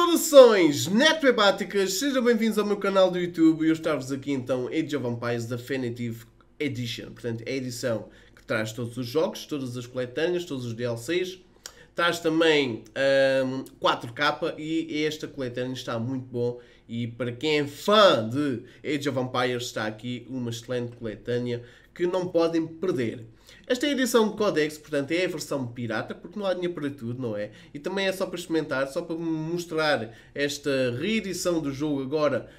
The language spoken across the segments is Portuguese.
Saudações netwebáticas, sejam bem-vindos ao meu canal do YouTube e eu estou-vos aqui então Age of Empires Definitive Edition. Portanto, é a edição que traz todos os jogos, todas as coletâneas, todos os DLCs. Traz também 4K e esta coletânea está muito bom. E para quem é fã de Age of Empires está aqui uma excelente coletânea que não podem perder. Esta é a edição de Codex, portanto é a versão pirata, porque não há dinheiro para tudo, não é? E também é só para experimentar, só para mostrar esta reedição do jogo agora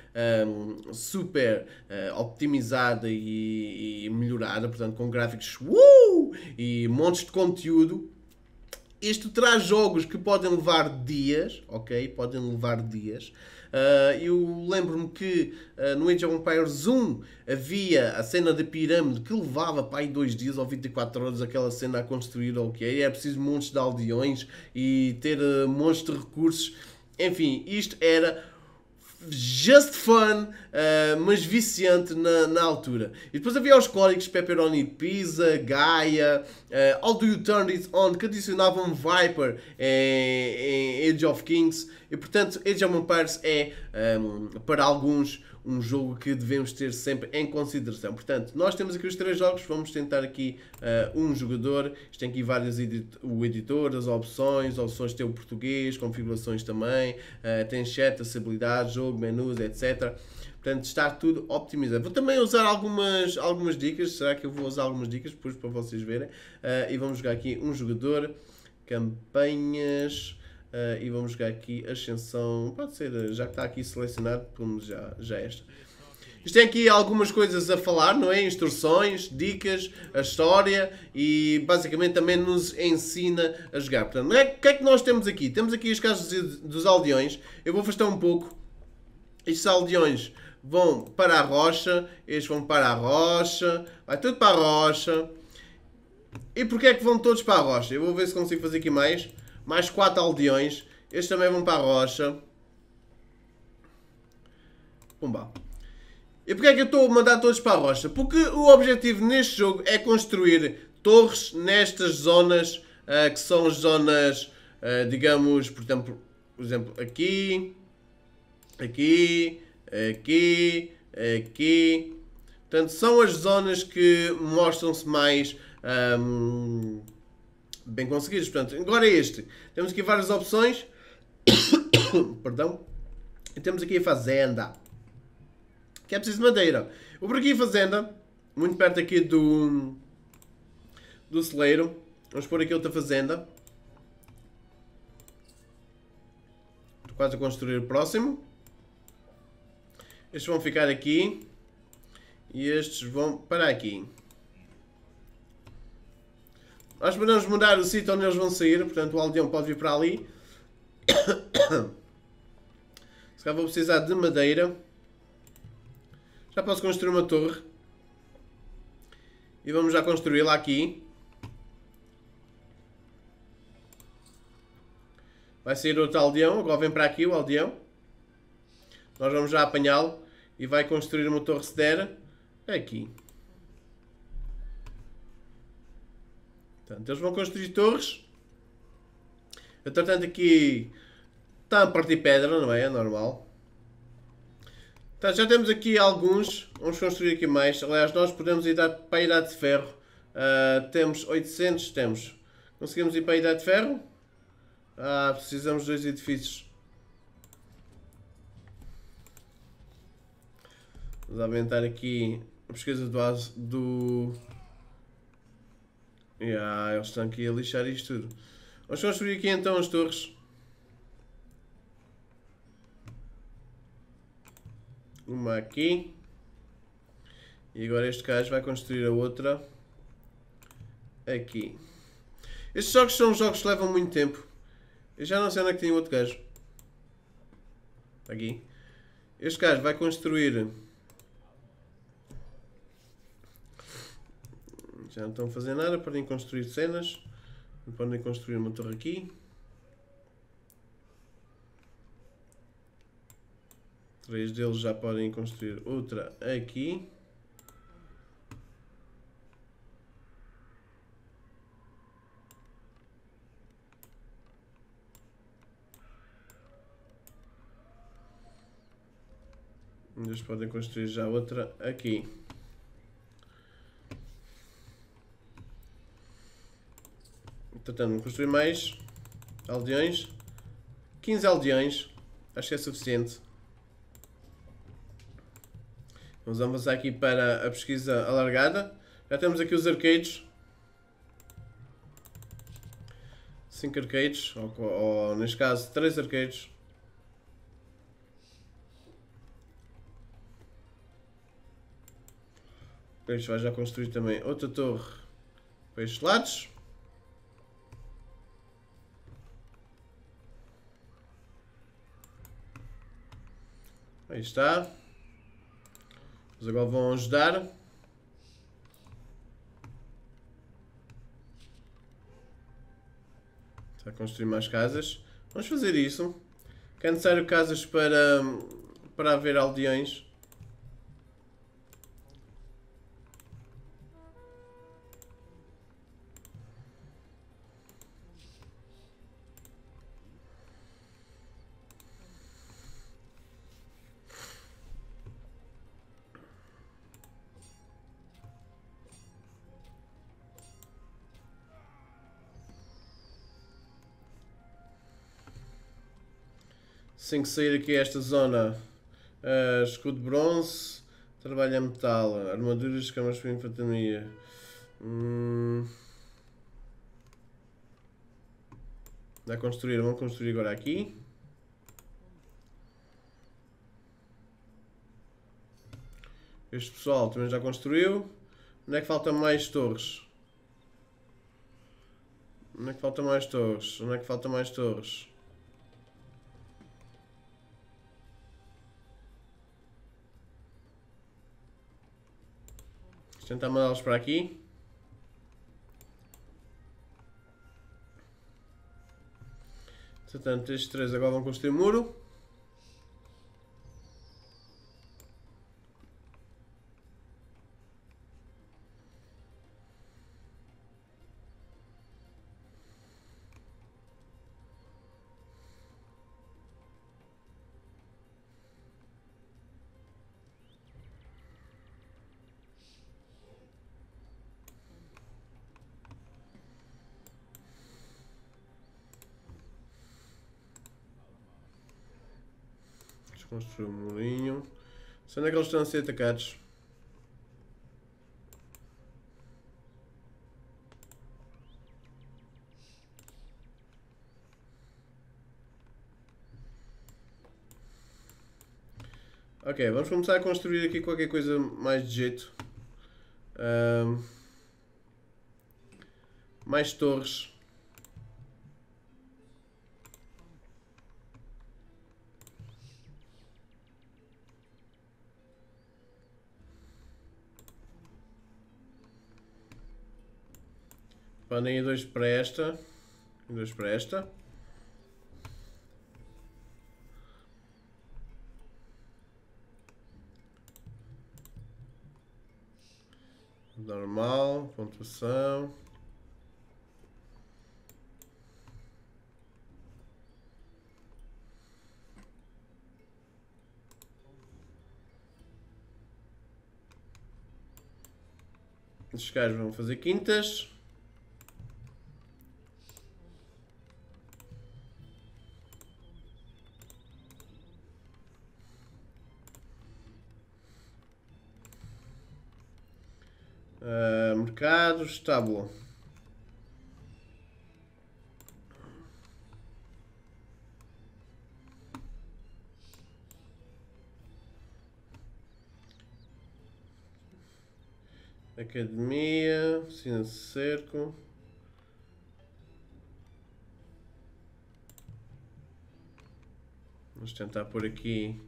super optimizada e melhorada, portanto com gráficos e montes de conteúdo. Isto traz jogos que podem levar dias, ok? Podem levar dias. Eu lembro-me que no Age of Empires 1 havia a cena da pirâmide que levava para aí 2 dias ou 24 horas aquela cena a construir, ok? Era preciso montes de aldeões e ter montes de recursos. Enfim, isto era just fun, mas viciante na altura. E depois havia os códigos Pepperoni Pizza, Gaia, How Do You Turn It On, que adicionavam Viper em Age of Kings. E portanto, Age of Empires é, para alguns, um jogo que devemos ter sempre em consideração. Portanto, nós temos aqui os 3 jogos, vamos tentar aqui um jogador. Isto tem aqui vários editores, opções tem o português, configurações também, tem chat, acessibilidade, jogo, menus, etc. Portanto, está tudo optimizado. Vou também usar algumas dicas, será que eu vou usar algumas dicas depois para vocês verem? E vamos jogar aqui um jogador, campanhas... e vamos jogar aqui Ascensão, pode ser, já que está aqui selecionado, como já esta. Isto tem aqui algumas coisas a falar, não é? Instruções, dicas, a história e basicamente também nos ensina a jogar. Portanto, o que é que nós temos aqui? Temos aqui as casas dos aldeões. Eu vou afastar um pouco. Estes aldeões vão para a rocha, estes vão para a rocha, vai tudo para a rocha. E porquê é que vão todos para a rocha? Eu vou ver se consigo fazer aqui mais 4 aldeões. Estes também vão para a rocha. Pumba. E porquê é que eu estou a mandar todos para a rocha? Porque o objetivo neste jogo é construir torres nestas zonas, que são as zonas, digamos, por exemplo, aqui, aqui, aqui, aqui. Portanto, são as zonas que mostram-se mais bem conseguidos. Portanto, agora é este. Temos aqui várias opções. Perdão. E temos aqui a fazenda. Que é preciso madeira. Vou por aqui a fazenda. Muito perto aqui do celeiro. Vamos pôr aqui outra fazenda. Estou quase a construir o próximo. Estes vão ficar aqui. E estes vão para aqui. Nós podemos mudar o sítio onde eles vão sair, portanto o aldeão pode vir para ali. Se calhar vou precisar de madeira. Já posso construir uma torre. E vamos já construí-la aqui. Vai sair outro aldeão, agora vem para aqui o aldeão. Nós vamos já apanhá-lo e vai construir uma torre cedera aqui. Portanto, eles vão construir torres. Entretanto, aqui está a partir pedra, não é? É normal. Portanto, já temos aqui alguns. Vamos construir aqui mais. Aliás, nós podemos ir para a Idade de Ferro. Temos 800, temos. Conseguimos ir para a Idade de Ferro? Precisamos de 2 edifícios. Vamos aumentar aqui a pesquisa do... eles estão aqui a lixar isto tudo. Vamos construir aqui então as torres. Uma aqui. E agora este gajo vai construir a outra aqui. Estes jogos são jogos que levam muito tempo. Eu já não sei onde é que tem o outro gajo. Aqui. Este gajo vai construir... Já não estão a fazer nada, podem construir cenas. Podem construir uma torre aqui. 3 deles já podem construir outra aqui. Eles podem construir já outra aqui. Tentando construir mais aldeões. 15 aldeões. Acho que é suficiente. Vamos avançar aqui para a pesquisa alargada. Já temos aqui os arcades. 5 arcades. Ou neste caso 3 arcades. Isto vai já construir também outra torre para estes lados. Aí está. Eles agora vão ajudar. Está a construir mais casas. Vamos fazer isso. Que é necessário casas para haver aldeões. Sem que sair aqui esta zona, escudo de bronze, trabalho a metal, armaduras, camas para infantaria. Vai construir, vamos construir agora aqui. Este pessoal também já construiu. Onde é que faltam mais torres? Onde é que faltam mais torres? Onde é que faltam mais torres? Vou tentar mandá-los para aqui. Portanto, estes 3 agora vão construir muro. Construir um murinho. Onde é que eles estão a ser atacados? Ok, vamos começar a construir aqui qualquer coisa mais de jeito. Mais torres. Podem ir 2 para esta. E 2 para esta. Normal, pontuação. Estes gajos vão fazer quintas. Mercado, estábulo. Academia, oficina de cerco. Vamos tentar pôr aqui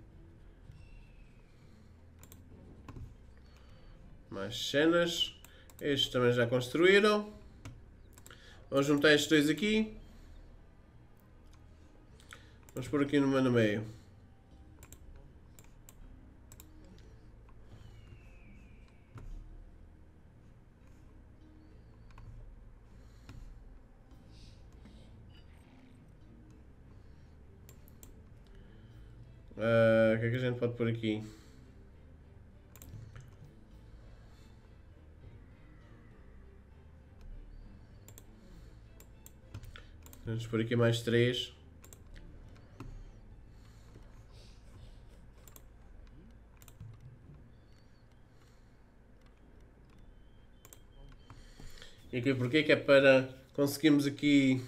mais cenas. Estes também já construíram. Vamos juntar estes 2 aqui. Vamos pôr aqui numa no meio. O que é que a gente pode pôr aqui? Vamos por aqui mais 3. E aqui porquê? Que é para conseguirmos aqui...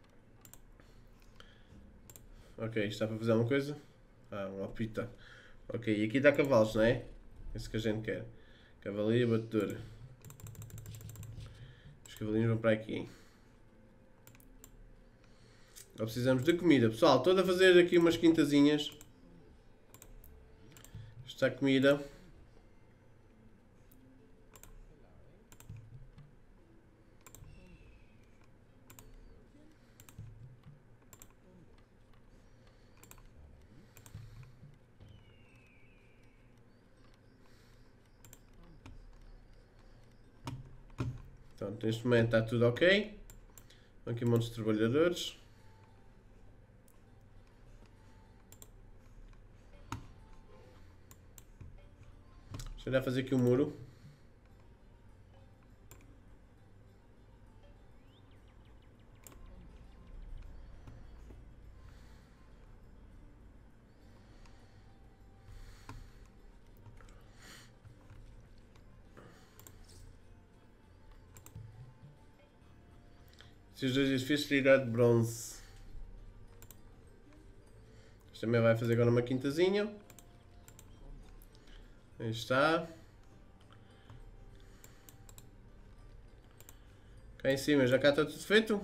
Ok, está para fazer alguma coisa? Ah, uma apita. Ok, e aqui dá cavalos, não é? Isso que a gente quer. Cavalinho e batedora. Os cavalinhos vão para aqui. Agora precisamos de comida. Pessoal, estou a fazer aqui umas quintazinhas. Está a comida. Então, neste momento está tudo ok. Aqui um monte de trabalhadores. Deixa eu fazer aqui um muro. Esses dois edifícios tirar de bronze. Isto também vai fazer agora uma quintazinha. Aí está. Cá em cima já cá está tudo feito.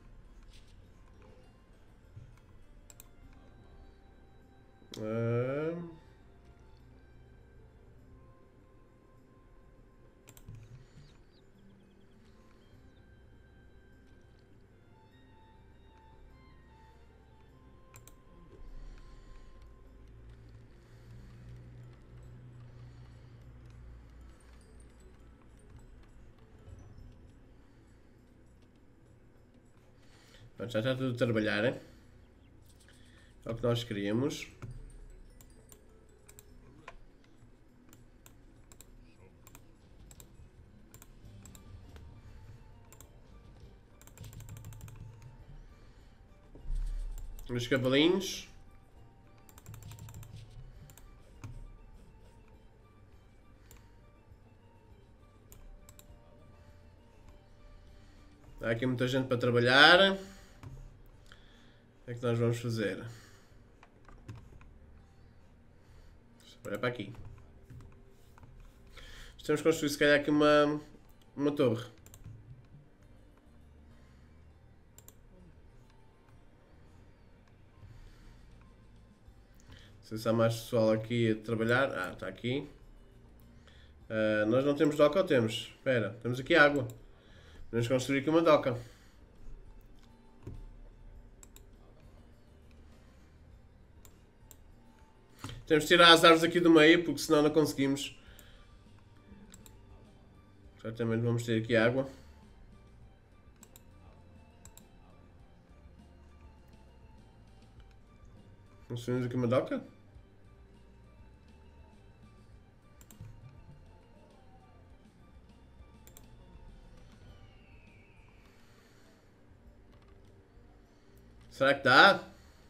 Pronto, já está tudo a trabalhar, hein? É o que nós queríamos. Os cavalinhos. Há aqui muita gente para trabalhar. O que é que nós vamos fazer? Olha para aqui. Temos que construir se calhar aqui uma torre. Não sei se há mais pessoal aqui a trabalhar. Ah, está aqui. Nós não temos doca ou temos? Espera, temos aqui água. Vamos construir aqui uma doca. Temos de tirar as árvores aqui do meio, porque senão não conseguimos. Certamente vamos ter aqui água. Construímos aqui uma doca. Será que dá?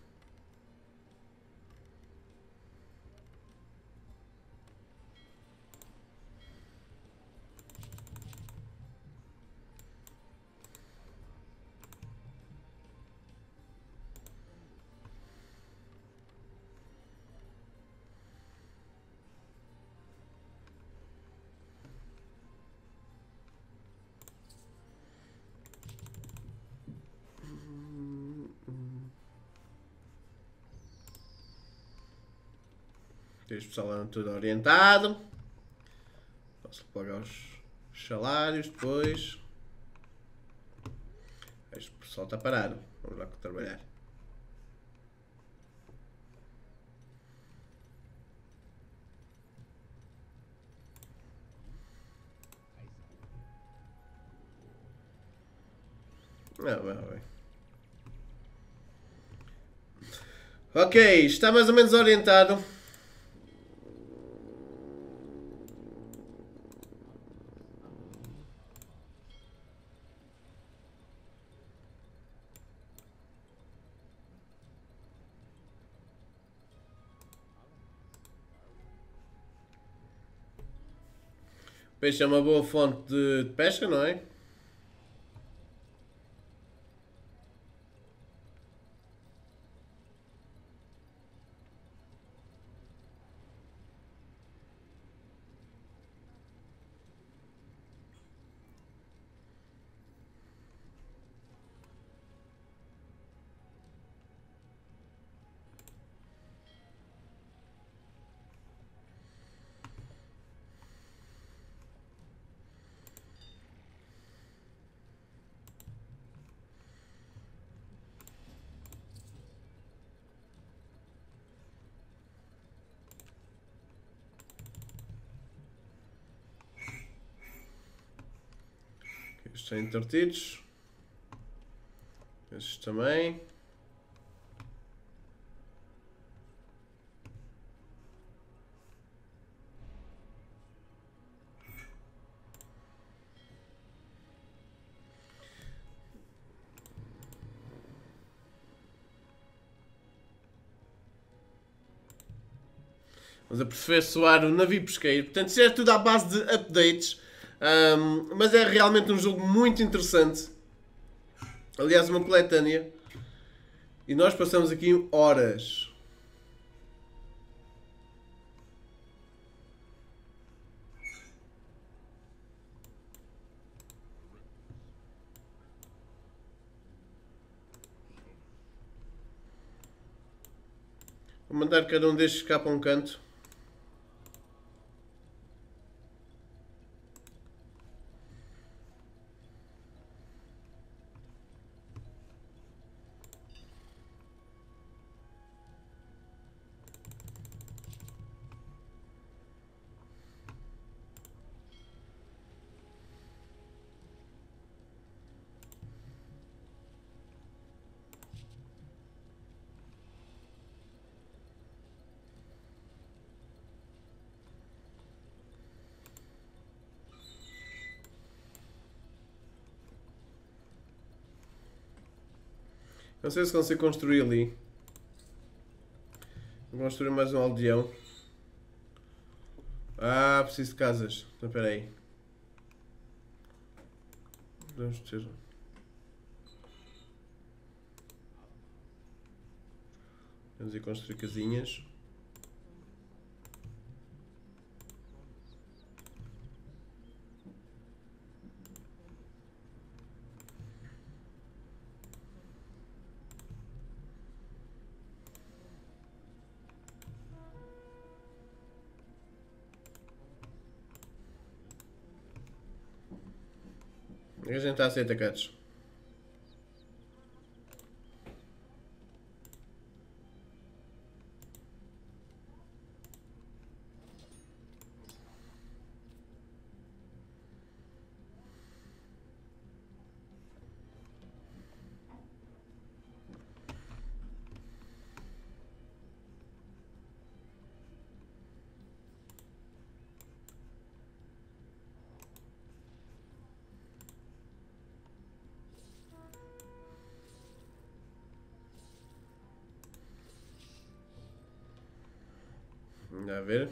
Este pessoal anda tudo orientado. Posso pagar os salários depois. Este pessoal está parado. Vamos lá trabalhar. Bem. Ok, está mais ou menos orientado. Peixe é uma boa fonte de pesca, não é? Estes são entretidos. Estes também. Vamos aperfeiçoar o navio pesqueiro. Portanto, isto é tudo à base de updates. Mas é realmente um jogo muito interessante. Aliás, uma coletânea. E nós passamos aqui horas. Vou mandar cada um destes cá para um canto. Não sei se consigo construir ali. Vou construir mais um aldeão. Ah, preciso de casas. Então, espera aí. Vamos ter... Vamos ir construir casinhas. A gente está a ser atacados. A ver.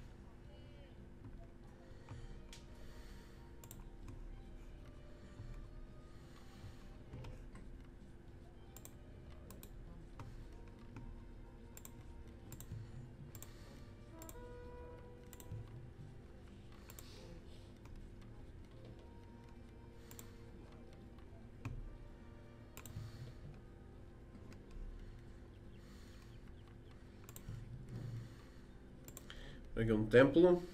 Aqui um templo.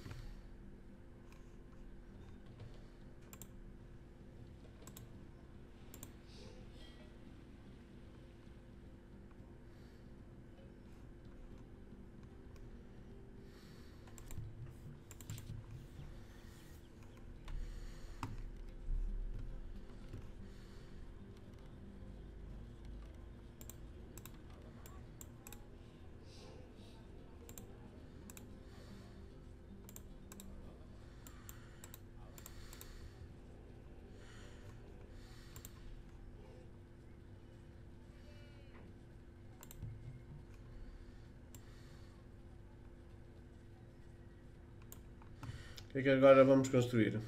que é que agora vamos construir?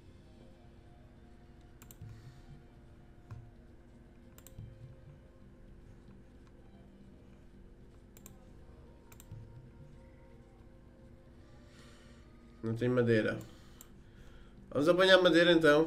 Não tem madeira. Vamos apanhar madeira então.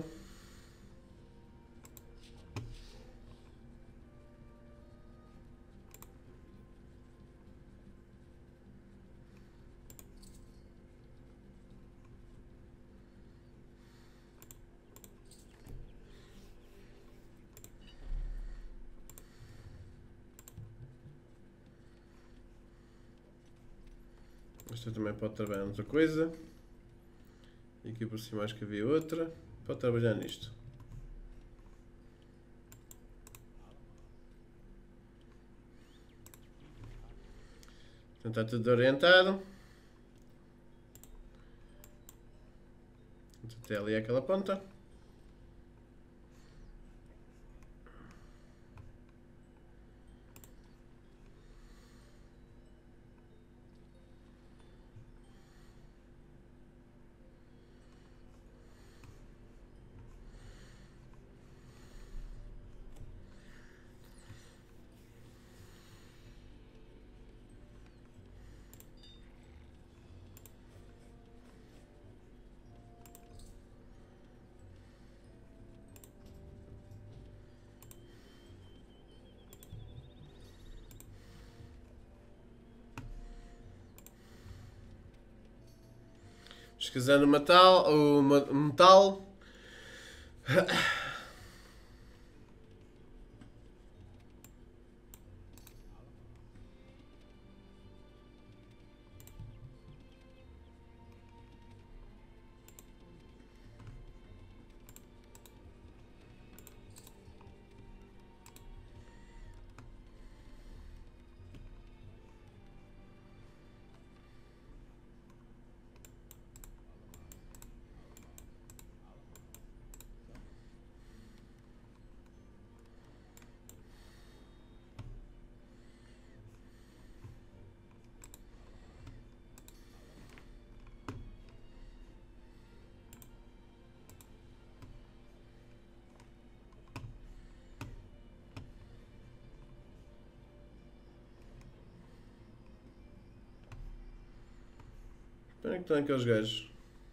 Esta também pode trabalhar noutra coisa. E aqui por cima acho que havia outra. Pode trabalhar nisto. Então está tudo orientado. Até ali aquela ponta. Pesquisando o metal. Onde é que estão aqueles gajos?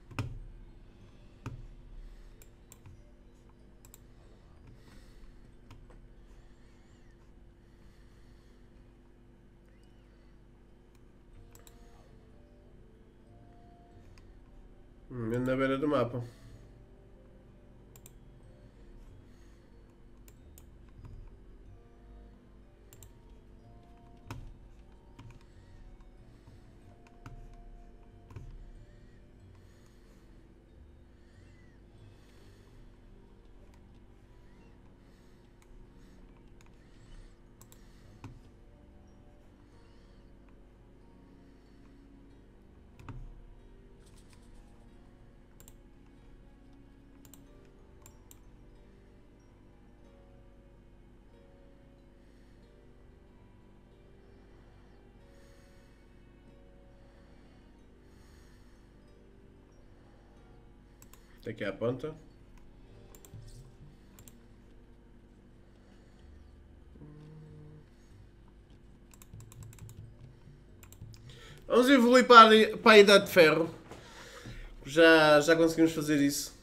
Na beira do mapa. Até aqui à ponta. Vamos evoluir para a Idade de Ferro. Já conseguimos fazer isso.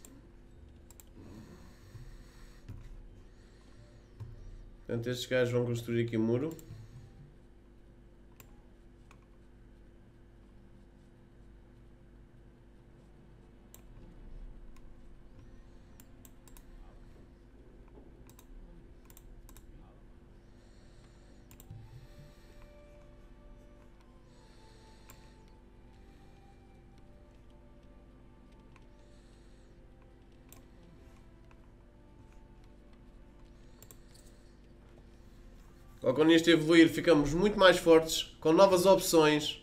Portanto, estes gajos vão construir aqui um muro. Ou quando este evoluir ficamos muito mais fortes, com novas opções.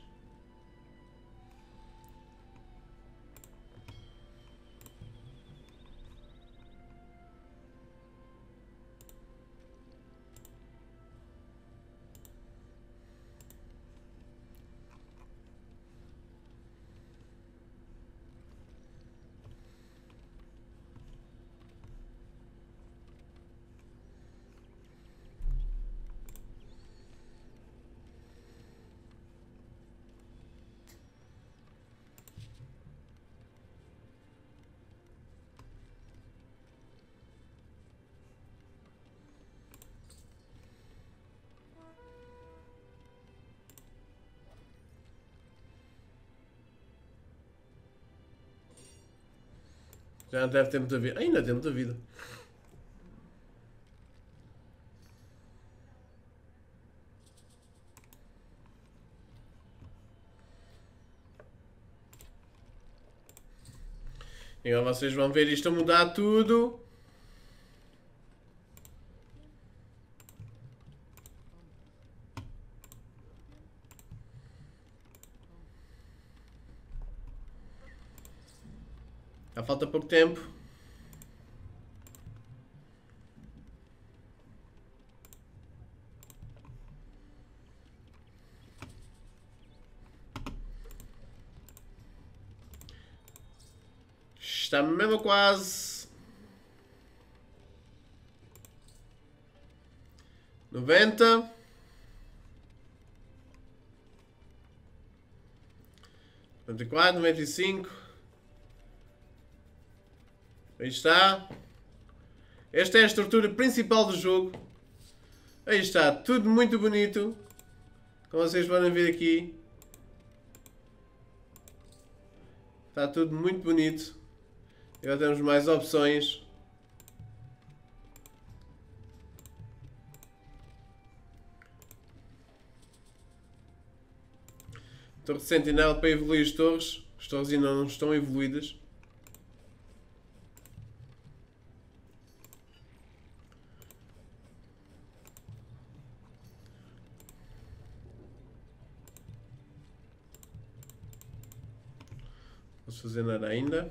Já não deve ter muita vida. Ainda tem muita vida. E agora vocês vão ver isto a mudar tudo. Já falta pouco tempo. Está mesmo quase. 90. 94, 95. Aí está. Esta é a estrutura principal do jogo. Aí está, tudo muito bonito. Como vocês podem ver aqui. Está tudo muito bonito. Agora temos mais opções. Torre de sentinela para evoluir as torres. As torres ainda não estão evoluídas. Não posso fazer nada ainda.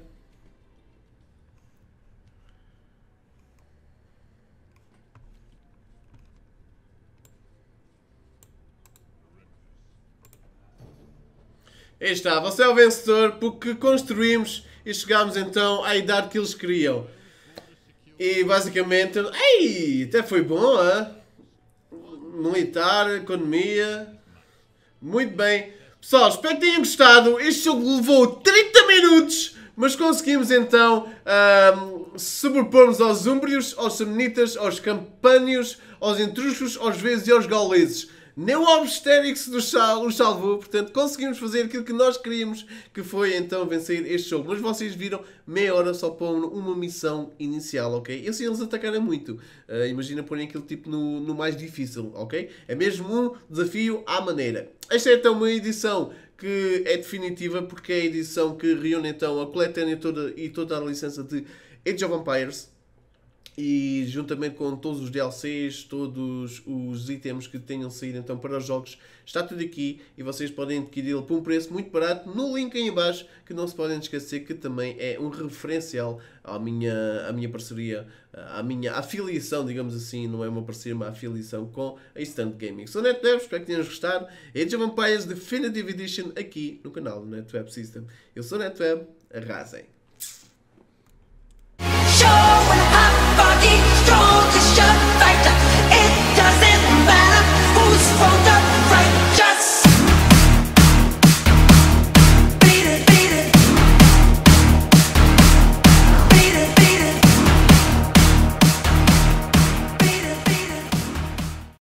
Aí está, você é o vencedor porque construímos e chegámos então à idade que eles queriam. E basicamente, ei, até foi bom, hein? Militar, economia, muito bem. Pessoal, espero que tenham gostado. Este jogo levou 30 minutos, mas conseguimos então sobrepormos aos úmbrios, aos samnitas, aos campânios, aos etruscos, aos vezes e aos gauleses. Nem o Obstérix nos salvou, portanto conseguimos fazer aquilo que nós queríamos, que foi então vencer este jogo. Mas vocês viram, meia hora só para uma missão inicial, ok? E assim eles atacaram muito. Imagina porem aquilo tipo no mais difícil, ok? É mesmo um desafio à maneira. Esta é então uma edição que é definitiva, porque é a edição que reúne então a coletânea toda e toda a licença de Age of Empires. E juntamente com todos os DLCs, todos os itens que tenham saído então para os jogos, está tudo aqui e vocês podem adquiri-lo por um preço muito barato no link aí em baixo, que não se podem esquecer que também é um referencial à minha parceria, à minha afiliação, digamos assim, não é uma parceria, uma afiliação com a Instant Gaming. Sou NetWeb, espero que tenham gostado. Age of Empires Definitive Edition aqui no canal do NetWeb System. Eu sou NetWeb, arrasem!